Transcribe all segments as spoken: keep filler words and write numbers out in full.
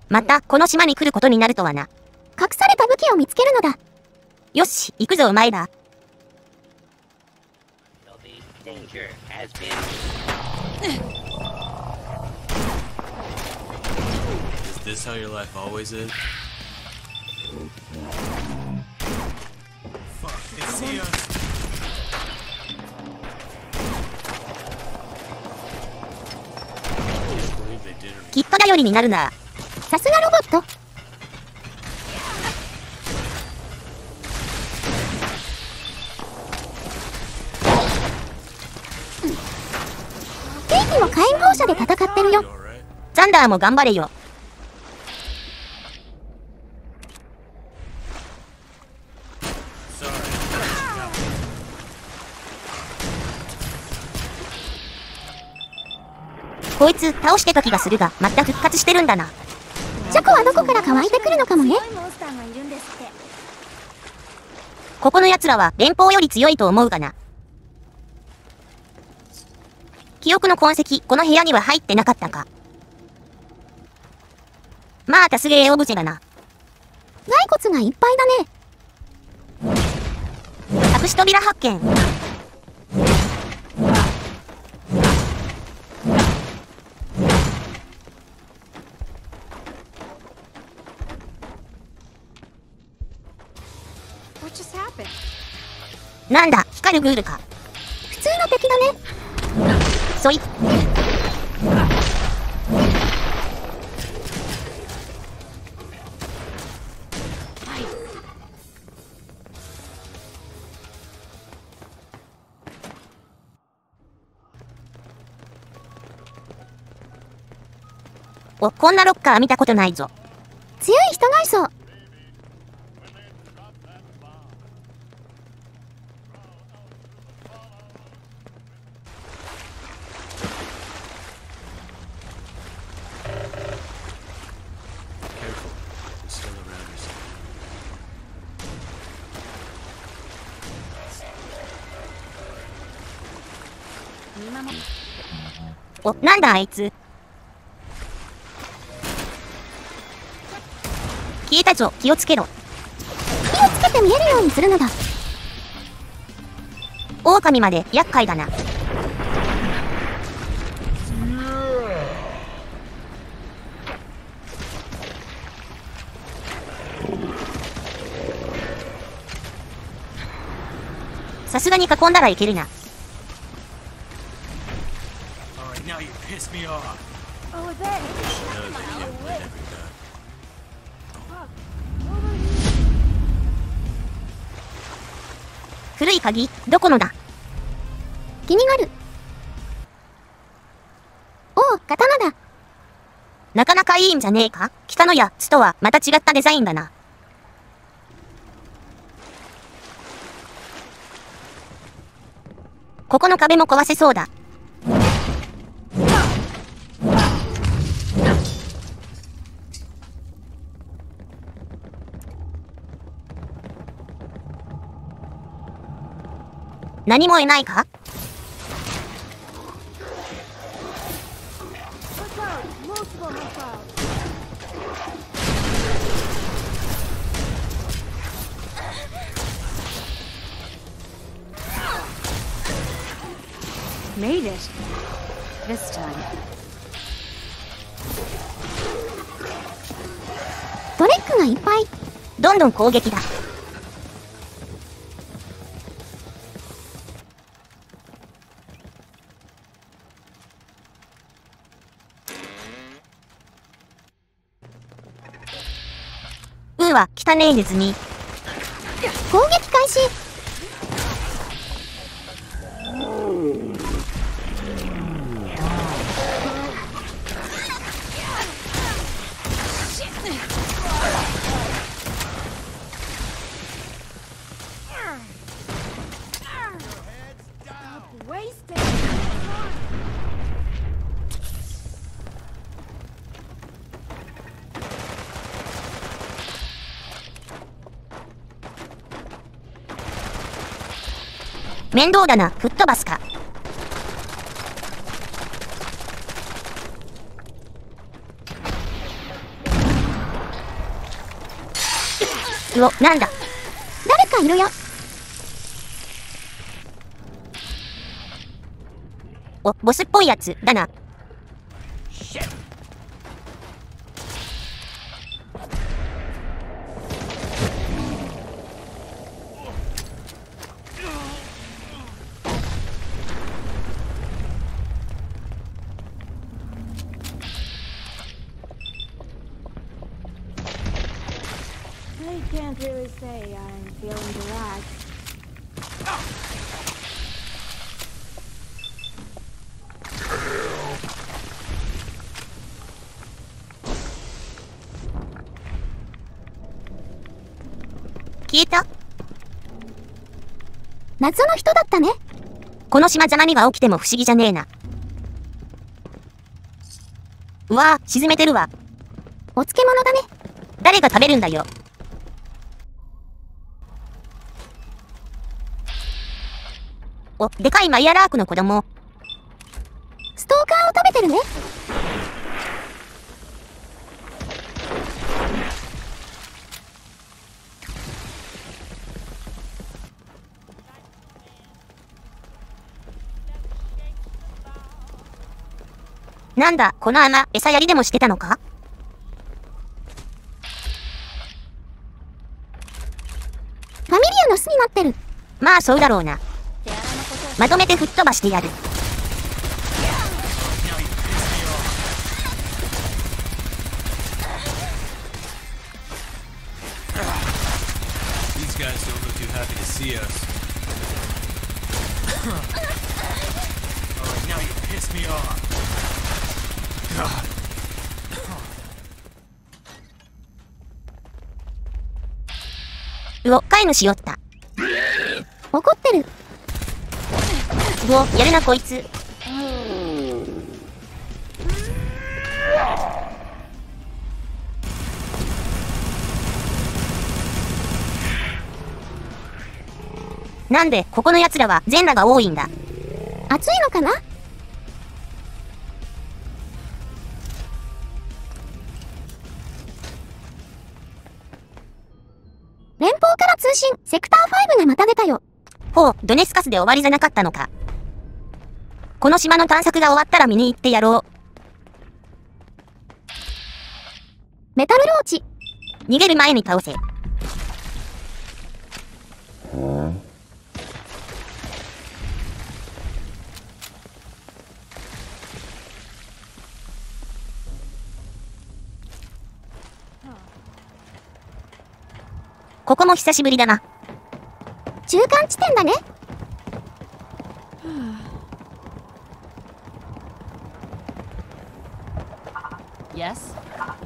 また、この島に来ることになるとはな。 隠された武器を見つけるのだ。 よし、行くぞお前ら。 Is this how your life always is? Fuck, they see us. きっと頼りになるな。 さすがロボット。ケイティも火炎放射で戦ってるよ。 ザンダーも頑張れよ。こいつ倒してた気がするが、また復活してるんだな。 チャコはどこからか湧いてくるのかもね。 ここの奴らは連邦より強いと思うがな。記憶の痕跡、この部屋には入ってなかったか。まあ、たすげえオブジェだな。 骸骨がいっぱいだね。 隠し扉発見。なんだ、光るグールか。 普通の敵だね。 そい。お、こんなロッカー見たことないぞ。 強い人がいそう。 お、なんだあいつ。消えたぞ、気をつけろ。 火をつけて見えるようにするのだ。 狼まで厄介だな。さすがに囲んだらいけるな。古い鍵、どこのだ？ 気になる。おお、刀だ。 なかなかいいんじゃねえか？北のやつとはまた違ったデザインだな。ここの壁も壊せそうだ。何もいないか？ Made it. This time. ドレックがいっぱい。 どんどん攻撃だ。うーわ、汚ねえネズミ。 攻撃開始。 面倒だな、吹っ飛ばすか。 うお、なんだ。 誰かいるよ。 お、ボスっぽいやつだな。 I can't really say I'm feeling relaxed. 消えた？ 謎の人だったね。 この島ざまみが起きても不思議じゃねえな。うわぁ、沈めてるわ。 お漬物だね。 誰が食べるんだよ。お、でかいマイアラークの子供。 ストーカーを食べてるね。 なんだ、この穴、餌やりでもしてたのか？ ファミリアの巣になってる。 まあそうだろうな。まとめて吹っ飛ばしてやる。 These guys don't look too happy to see us. Alright, now you piss me off. God. うお、飼い主おった。 怒ってる。 うお、やるなこいつ。なんで、ここの奴らは全裸が多いんだ。 暑いのかな？連邦から通信、セクターファイブがまた出たよ。 ほう、ドネスカスで終わりじゃなかったのか。この島の探索が終わったら見に行ってやろう。 メタルローチ。 逃げる前に倒せ。ここも久しぶりだな。 中間地点だね。 Yes?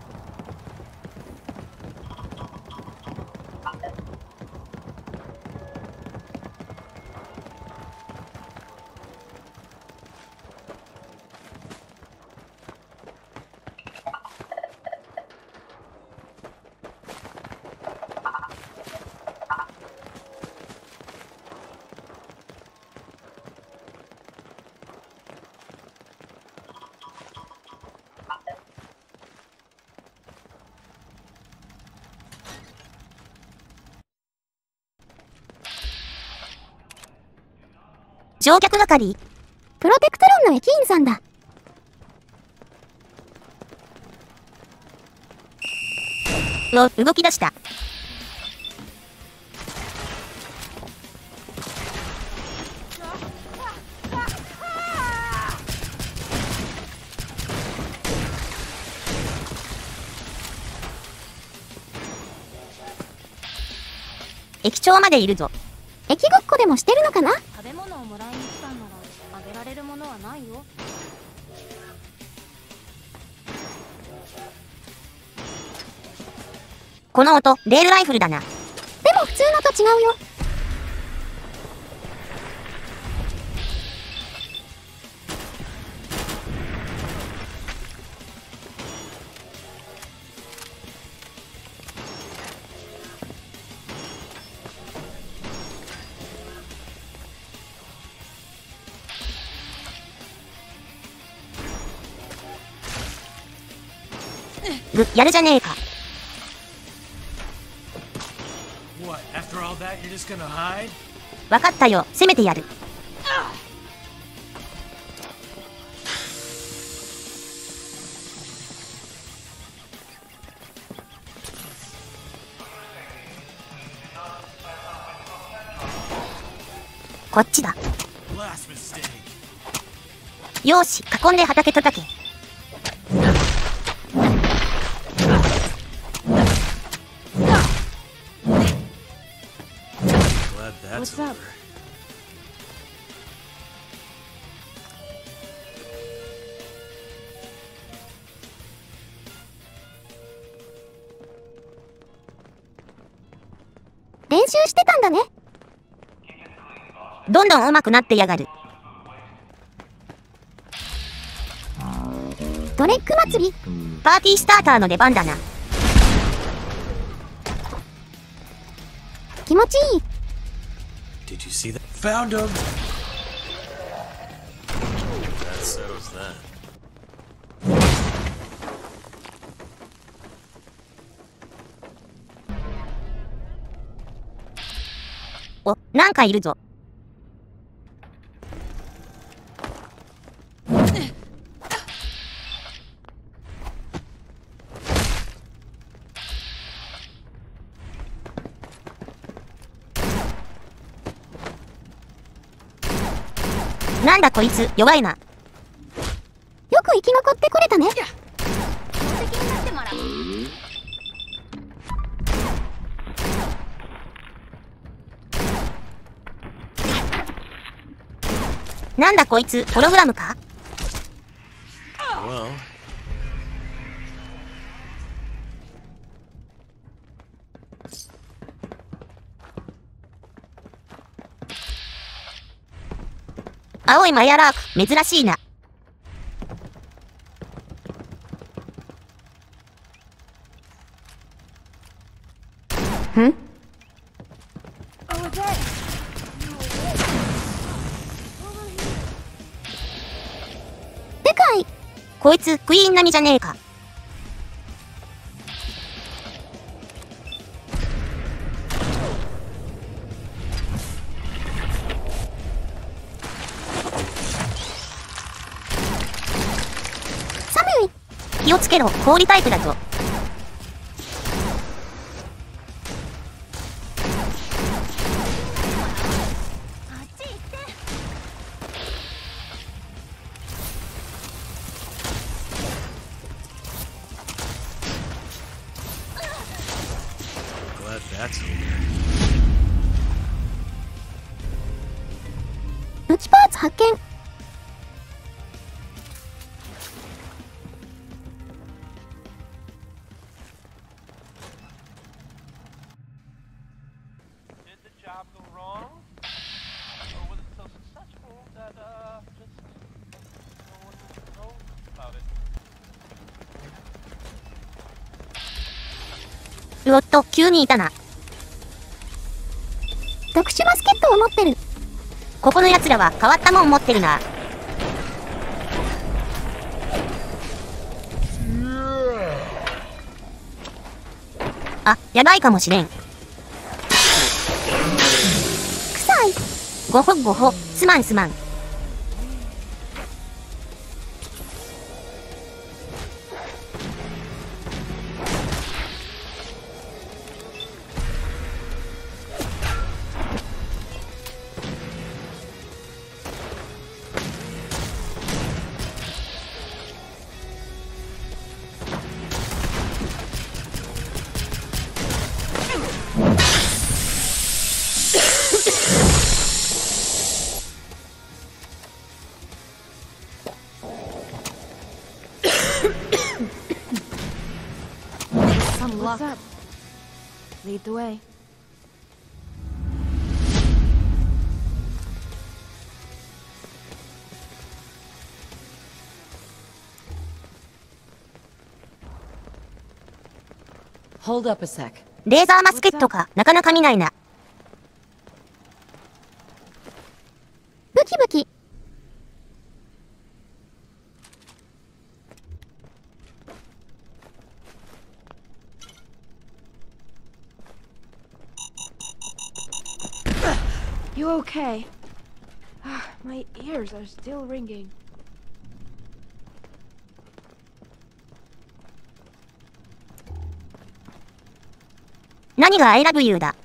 乗客係。 プロテクトロンの駅員さんだ。 うお、動き出した。駅長までいるぞ。 駅ごっこでもしてるのかな？ 食べ物をもらいに来たんならあげられるものはないよ。 この音、レールライフルだな。 でも普通のと違うよ。 ぐ、やるじゃねえか。 After all that, you're just gonna hide? わかったよ、攻めてやる。こっちだ。 Last mistake. よーし、囲んで畑叩け。 Glad that's What's up? over. 練習してたんだね。 どんどん上手くなってやがる。 ドレック祭り。 パーティースターターの出番だな。 気持ちいい。 Did you see that? Found him! That settles that. お、なんかいるぞ。なんだこいつ、弱いな。 よく生き残ってくれたね。 なんだこいつ、ホログラムか？ Well, 青いマヤラーク、珍しいな。 ん？ Over there. でかい。 こいつ、クイーン並みじゃねえか。 寒い。 気をつけろ、氷タイプだぞ。 glad that's over. 武器パーツ発見。 Did the job go wrong? Or was it so successful that, uh, just no one knows about it? うおっと、急にいたな。 特殊バスケットを持ってる。 ここの奴らは変わったもん持ってるな。あ、やばいかもしれん。 臭い。 ごほごほ、すまんすまん。 Some luck. What's up? Lead the way. Hold up a sec. レーザーマスケットか、なかなか見ないな。 武器武器。 You okay? Ah, my ears are still ringing. 何が I love you だ。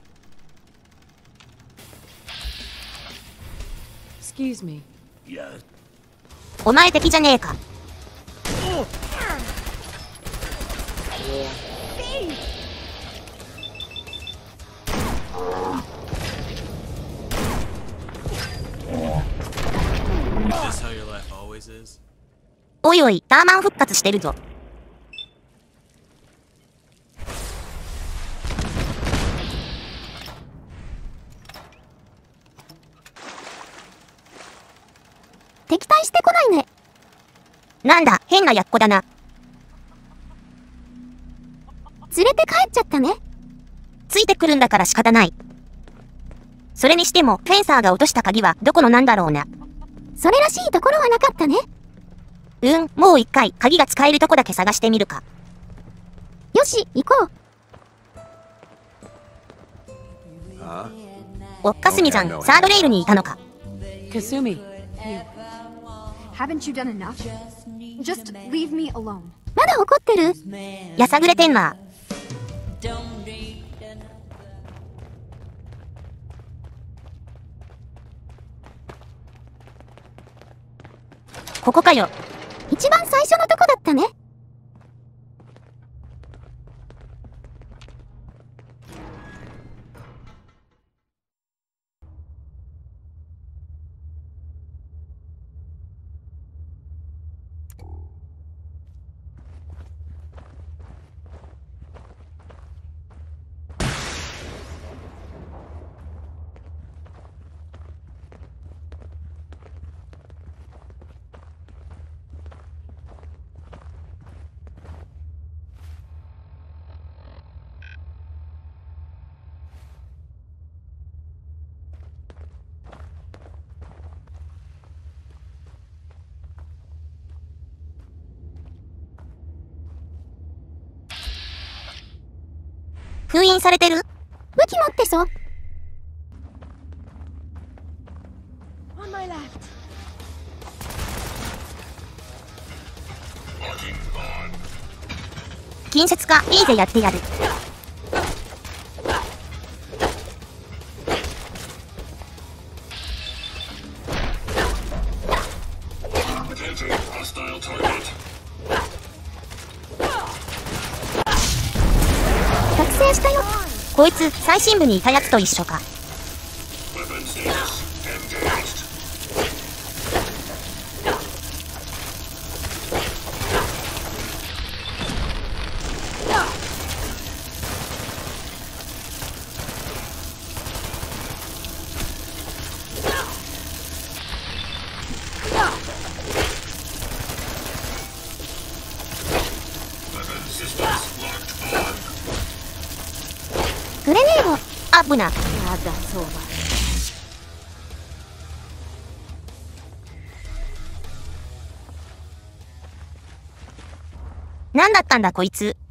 Excuse me. お前敵じゃねえか。 Is this how your life always is? おいおい、ターマン復活してるぞ。 敵対してこないね。 なんだ、変なやっこだな。 連れて帰っちゃったね。 ついてくるんだから仕方ない。それにしても、フェンサーが落とした鍵はどこのなんだろうな。 それらしいところはなかったね。 うん、もう一回、鍵が使えるとこだけ探してみるか。 よし、行こう。 おっかすみさん、サードレールにいたのか。 Kasumi. Haven't you done enough? Just leave me alone. まだ怒ってる？ やさぐれてんな。ここかよ。 一番最初のとこだったね。 封印されてる？ 武器持ってそう。 On my left. 近接か、いいぜやってやる。 覚醒したよ。 こいつ、最深部にいたやつと一緒か。 グレネード。 あぶな。 God, that's over. なんだったんだこいつ。